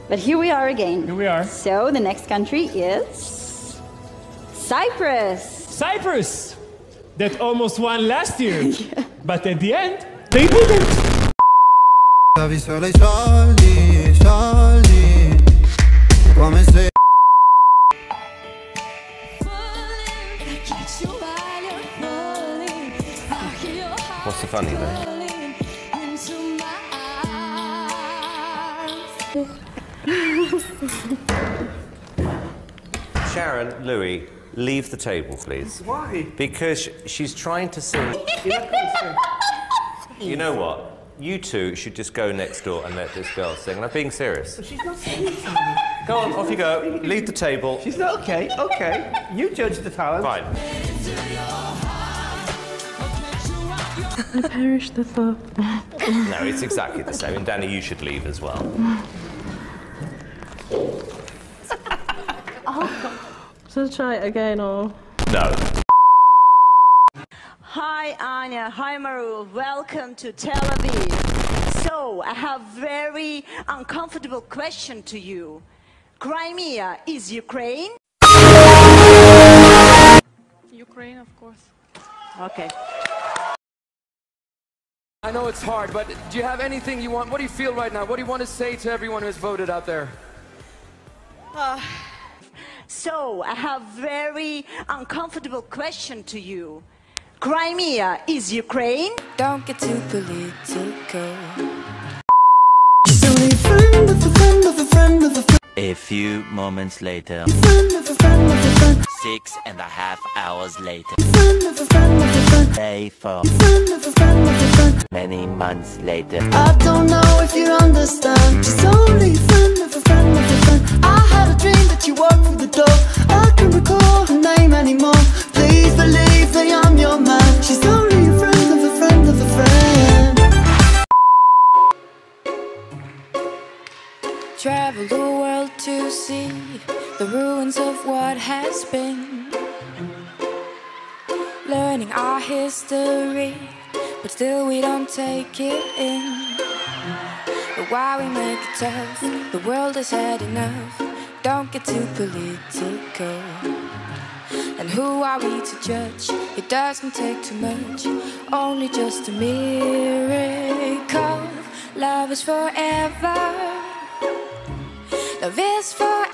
But here we are again. Here we are. So the next country is Cyprus. Cyprus! That almost won last year. Yeah. But at the end, they didn't. What's the funny bit? Sharon, Louis, leave the table, please. Why? Because she's trying to sing. You know what? You two should just go next door and let this girl sing. And I'm being serious. But she's not singing something. Go on, off you go. Leave the table. She's not okay. Okay. You judge the talent. Fine. I perish the thought. No, it's exactly the same. And Danny, you should leave as well. So try it again, or? No. Hi, Anya. Hi, Maru. Welcome to Tel Aviv. So, I have very uncomfortable question to you. Crimea is Ukraine? Ukraine, of course. Okay. I know it's hard, but do you have anything you want? What do you feel right now? What do you want to say to everyone who's voted out there? So, I have very uncomfortable question to you. Crimea is Ukraine? Don't get too political. A few moments later. 6.5 hours later. Day 4. Many months later. I don't know if you understand. She's only a friend of a friend of a friend. I had a dream that you walked through the door. I can't recall her name anymore. Please believe that I'm your man. She's only a friend of a friend of a friend. Travel the world to see the ruins of what has been. Learning our history, but still we don't take it in. But why we make it tough, the world has had enough. Don't get too political. And who are we to judge? It doesn't take too much, only just a miracle. Love is forever. Love is forever.